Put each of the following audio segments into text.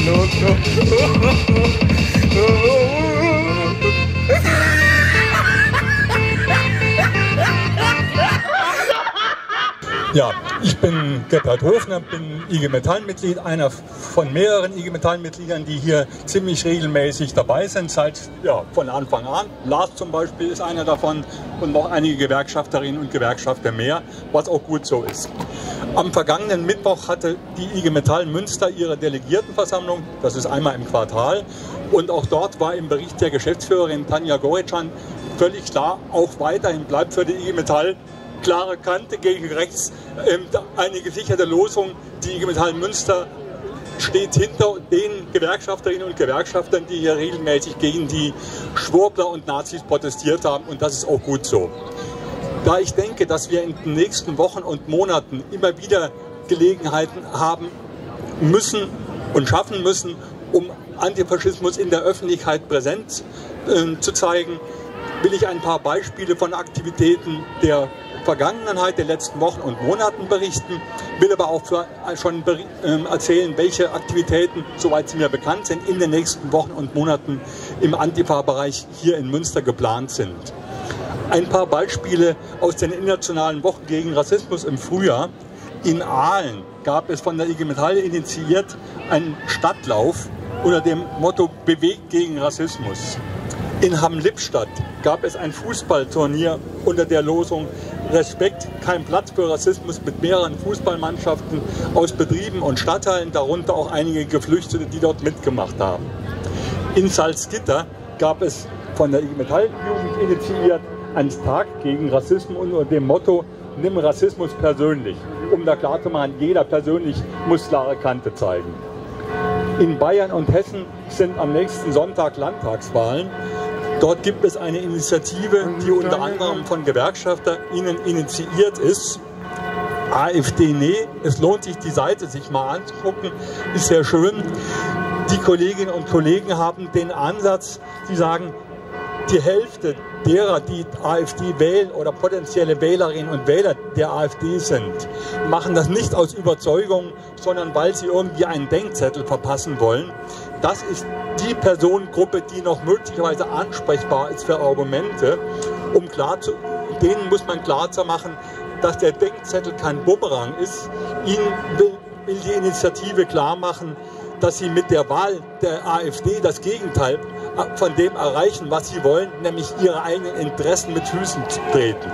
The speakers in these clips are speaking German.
Ja, ich bin Gebhard Hofner, bin IG Metall-Mitglied, einer von mehreren IG Metall-Mitgliedern, die hier ziemlich regelmäßig dabei sind, von Anfang an. Lars zum Beispiel ist einer davon und noch einige Gewerkschafterinnen und Gewerkschafter mehr, was auch gut so ist. Am vergangenen Mittwoch hatte die IG Metall Münster ihre Delegiertenversammlung, das ist einmal im Quartal, und auch dort war im Bericht der Geschäftsführerin Tanja Goritschan völlig klar, auch weiterhin bleibt für die IG Metall klare Kante gegen rechts, eine gesicherte Losung. Die IG Metall Münster steht hinter den Gewerkschafterinnen und Gewerkschaftern, die hier regelmäßig gegen die Schwurbler und Nazis protestiert haben, und das ist auch gut so. Da ich denke, dass wir in den nächsten Wochen und Monaten immer wieder Gelegenheiten haben müssen und schaffen müssen, um Antifaschismus in der Öffentlichkeit präsent zu zeigen, will ich ein paar Beispiele von Aktivitäten der Vergangenheit, der letzten Wochen und Monaten berichten, will aber auch schon erzählen, welche Aktivitäten, soweit sie mir bekannt sind, in den nächsten Wochen und Monaten im Antifa-Bereich hier in Münster geplant sind. Ein paar Beispiele aus den internationalen Wochen gegen Rassismus im Frühjahr. In Aalen gab es von der IG Metall initiiert einen Stadtlauf unter dem Motto Bewegt gegen Rassismus. In Hamm-Lippstadt gab es ein Fußballturnier unter der Losung Respekt, kein Platz für Rassismus, mit mehreren Fußballmannschaften aus Betrieben und Stadtteilen, darunter auch einige Geflüchtete, die dort mitgemacht haben. In Salzgitter gab es von der IG Metall-Jugend initiiert einen Tag gegen Rassismus unter dem Motto Nimm Rassismus persönlich, um da klarzumachen, jeder persönlich muss klare Kante zeigen. In Bayern und Hessen sind am nächsten Sonntag Landtagswahlen. Dort gibt es eine Initiative, die unter anderem von GewerkschafterInnen initiiert ist. AfD nee, es lohnt sich, die Seite sich mal anzugucken, ist sehr schön. Die Kolleginnen und Kollegen haben den Ansatz, sie sagen, die Hälfte derer, die AfD wählen oder potenzielle Wählerinnen und Wähler der AfD sind, machen das nicht aus Überzeugung, sondern weil sie irgendwie einen Denkzettel verpassen wollen. Das ist die Personengruppe, die noch möglicherweise ansprechbar ist für Argumente. Denen muss man klar machen, dass der Denkzettel kein Bumerang ist. Ihnen will die Initiative klar machen, dass sie mit der Wahl der AfD das Gegenteil von dem erreichen, was sie wollen, nämlich ihre eigenen Interessen mit Füßen treten.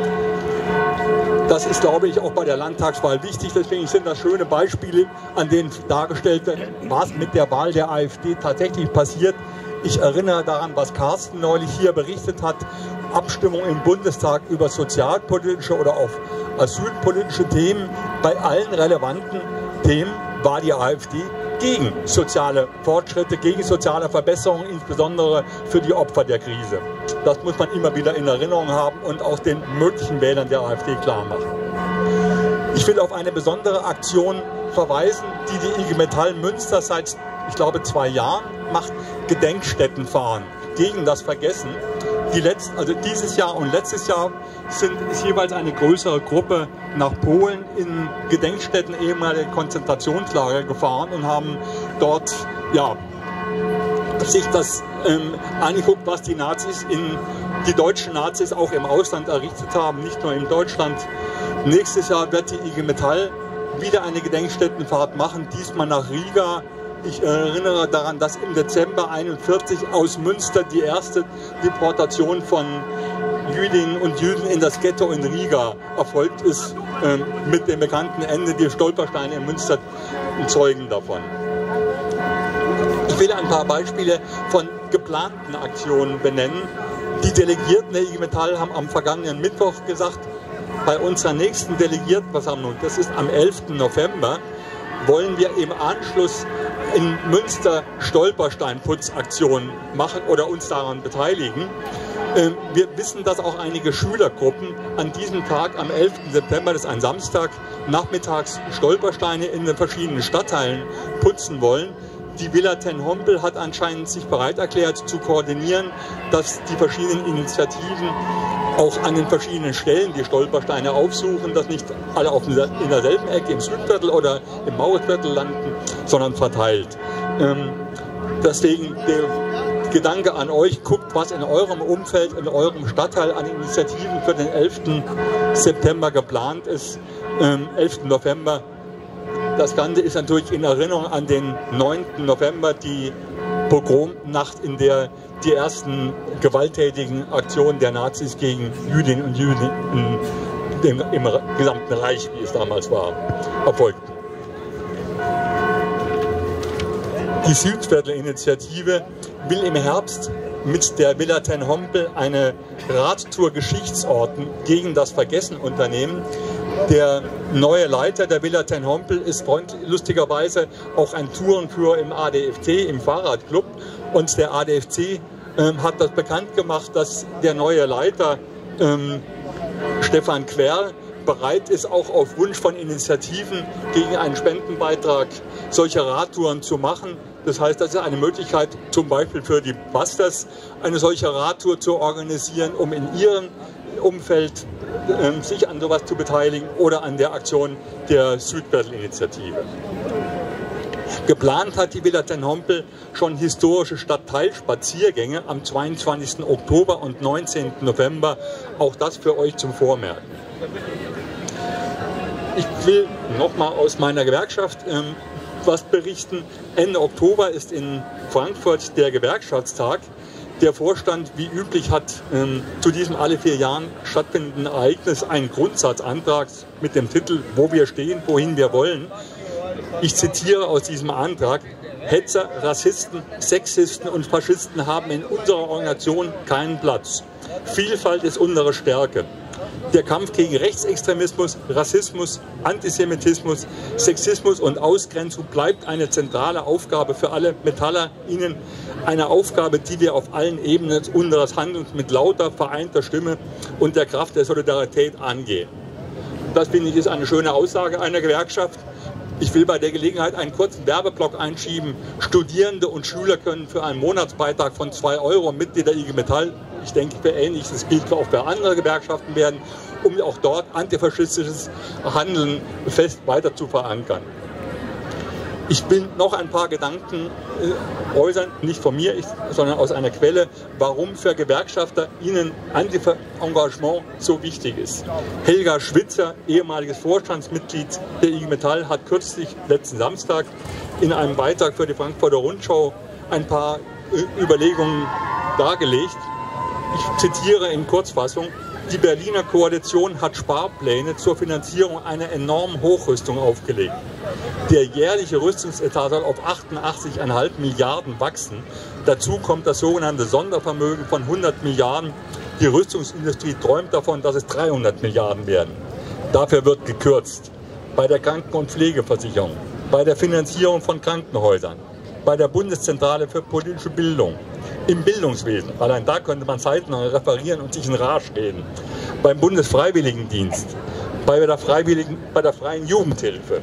Das ist, glaube ich, auch bei der Landtagswahl wichtig. Deswegen sind das schöne Beispiele, an denen dargestellt wird, was mit der Wahl der AfD tatsächlich passiert. Ich erinnere daran, was Carsten neulich hier berichtet hat. Abstimmung im Bundestag über sozialpolitische oder auch asylpolitische Themen. Bei allen relevanten Themen war die AfD gegen soziale Fortschritte, gegen soziale Verbesserungen, insbesondere für die Opfer der Krise. Das muss man immer wieder in Erinnerung haben und auch den möglichen Wählern der AfD klar machen. Ich will auf eine besondere Aktion verweisen, die die IG Metall Münster seit, ich glaube, 2 Jahren macht: Gedenkstätten fahren gegen das Vergessen. Dieses Jahr und letztes Jahr ist jeweils eine größere Gruppe nach Polen in Gedenkstätten ehemaliger Konzentrationslager gefahren und haben dort sich das angeguckt, was die deutschen Nazis auch im Ausland errichtet haben, nicht nur in Deutschland. Nächstes Jahr wird die IG Metall wieder eine Gedenkstättenfahrt machen, diesmal nach Riga. Ich erinnere daran, dass im Dezember 1941 aus Münster die erste Deportation von Jüdinnen und Juden in das Ghetto in Riga erfolgt ist, mit dem bekannten Ende. Die Stolpersteine in Münster zeugen davon. Ich will ein paar Beispiele von geplanten Aktionen benennen. Die Delegierten der IG Metall haben am vergangenen Mittwoch gesagt, bei unserer nächsten Delegiertenversammlung, das ist am 11. November, wollen wir im Anschluss in Münster Stolpersteinputzaktionen machen oder uns daran beteiligen. Wir wissen, dass auch einige Schülergruppen an diesem Tag, am 11. September, das ist ein Samstag, nachmittags Stolpersteine in den verschiedenen Stadtteilen putzen wollen. Die Villa Ten Hompel hat anscheinend sich bereit erklärt zu koordinieren, dass die verschiedenen Initiativen auch an den verschiedenen Stellen die Stolpersteine aufsuchen, dass nicht alle in derselben Ecke im Südviertel oder im Mauritsviertel landen, sondern verteilt. Deswegen der Gedanke an euch, guckt, was in eurem Umfeld, in eurem Stadtteil an Initiativen für den 11. September geplant ist, 11. November. Das Ganze ist natürlich in Erinnerung an den 9. November, die Pogromnacht, in der die ersten gewalttätigen Aktionen der Nazis gegen Jüdinnen und Juden im gesamten Reich, wie es damals war, erfolgten. Die Südviertel-Initiative will im Herbst mit der Villa Ten Hompel eine Radtour Geschichtsorten gegen das Vergessen unternehmen. Der neue Leiter der Villa Ten Hompel ist lustigerweise auch ein Tourenführer im ADFC, im Fahrradclub. Und der ADFC hat das bekannt gemacht, dass der neue Leiter Stefan Querl bereit ist, auch auf Wunsch von Initiativen gegen einen Spendenbeitrag solche Radtouren zu machen. Das heißt, das ist eine Möglichkeit, zum Beispiel für die Busters eine solche Radtour zu organisieren, um in ihrem Umfeld sich an sowas zu beteiligen oder an der Aktion der Südviertel-Initiative. Geplant hat die Villa Ten Hompel schon historische Stadtteilspaziergänge am 22. Oktober und 19. November. Auch das für euch zum Vormerken. Ich will nochmal aus meiner Gewerkschaft was berichten. Ende Oktober ist in Frankfurt der Gewerkschaftstag. Der Vorstand, wie üblich, hat zu diesem alle 4 Jahren stattfindenden Ereignis einen Grundsatzantrag mit dem Titel "Wo wir stehen, wohin wir wollen". Ich zitiere aus diesem Antrag: Hetzer, Rassisten, Sexisten und Faschisten haben in unserer Organisation keinen Platz. Vielfalt ist unsere Stärke. Der Kampf gegen Rechtsextremismus, Rassismus, Antisemitismus, Sexismus und Ausgrenzung bleibt eine zentrale Aufgabe für alle MetallerInnen. Eine Aufgabe, die wir auf allen Ebenen unseres Handelns mit lauter, vereinter Stimme und der Kraft der Solidarität angehen. Das, finde ich, ist eine schöne Aussage einer Gewerkschaft. Ich will bei der Gelegenheit einen kurzen Werbeblock einschieben. Studierende und Schüler können für einen Monatsbeitrag von 2 € Mitglied der IG Metall, ich denke, für Ähnliches gilt auch für andere Gewerkschaften werden, um auch dort antifaschistisches Handeln fest weiter zu verankern. Ich will noch ein paar Gedanken äußern, nicht von mir, sondern aus einer Quelle, warum für Gewerkschafter ihnen Anti-Engagement so wichtig ist. Helga Schwitzer, ehemaliges Vorstandsmitglied der IG Metall, hat kürzlich, letzten Samstag, in einem Beitrag für die Frankfurter Rundschau ein paar Überlegungen dargelegt. Ich zitiere in Kurzfassung: Die Berliner Koalition hat Sparpläne zur Finanzierung einer enormen Hochrüstung aufgelegt. Der jährliche Rüstungsetat soll auf 88,5 Milliarden wachsen. Dazu kommt das sogenannte Sondervermögen von 100 Milliarden. Die Rüstungsindustrie träumt davon, dass es 300 Milliarden werden. Dafür wird gekürzt. Bei der Kranken- und Pflegeversicherung, bei der Finanzierung von Krankenhäusern, bei der Bundeszentrale für politische Bildung, im Bildungswesen, allein da könnte man zeitnah referieren und sich in Rage reden, beim Bundesfreiwilligendienst, bei der freien Jugendhilfe.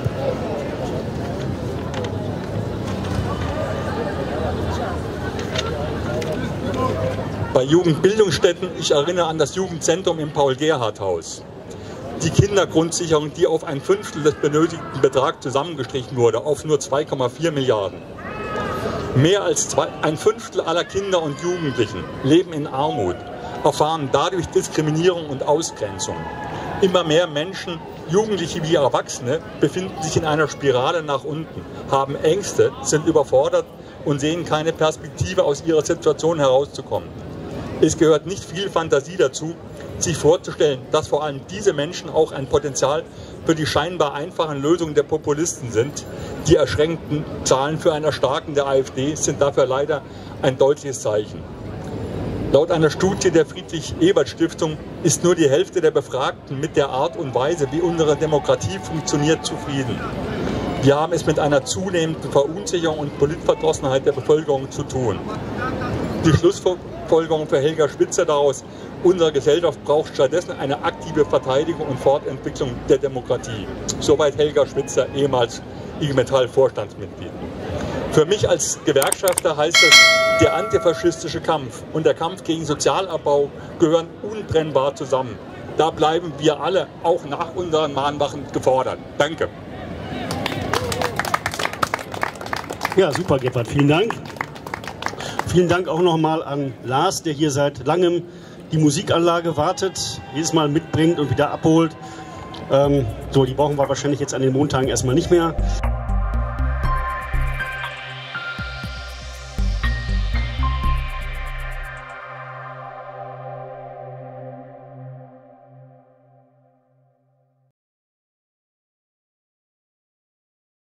Bei Jugendbildungsstätten, ich erinnere an das Jugendzentrum im Paul-Gerhardt-Haus. Die Kindergrundsicherung, die auf ein Fünftel des benötigten Betrags zusammengestrichen wurde, auf nur 2,4 Milliarden. Mehr als ein Fünftel aller Kinder und Jugendlichen leben in Armut, erfahren dadurch Diskriminierung und Ausgrenzung. Immer mehr Menschen, Jugendliche wie Erwachsene, befinden sich in einer Spirale nach unten, haben Ängste, sind überfordert und sehen keine Perspektive, aus ihrer Situation herauszukommen. Es gehört nicht viel Fantasie dazu, sich vorzustellen, dass vor allem diese Menschen auch ein Potenzial für die scheinbar einfachen Lösungen der Populisten sind. Die erschreckenden Zahlen für ein Erstarken der AfD sind dafür leider ein deutliches Zeichen. Laut einer Studie der Friedrich-Ebert-Stiftung ist nur die Hälfte der Befragten mit der Art und Weise, wie unsere Demokratie funktioniert, zufrieden. Wir haben es mit einer zunehmenden Verunsicherung und Politverdrossenheit der Bevölkerung zu tun. Die Schlussfolgerung für Helga Schwitzer daraus: Unsere Gesellschaft braucht stattdessen eine aktive Verteidigung und Fortentwicklung der Demokratie. Soweit Helga Schwitzer, ehemals IG Metall Vorstandsmitglied. Für mich als Gewerkschafter heißt es, der antifaschistische Kampf und der Kampf gegen Sozialabbau gehören untrennbar zusammen. Da bleiben wir alle auch nach unseren Mahnwachen gefordert. Danke. Ja, super, Gebhard, vielen Dank. Vielen Dank auch nochmal an Lars, der hier seit langem die Musikanlage wartet, jedes Mal mitbringt und wieder abholt. So, die brauchen wir wahrscheinlich jetzt an den Montagen erstmal nicht mehr.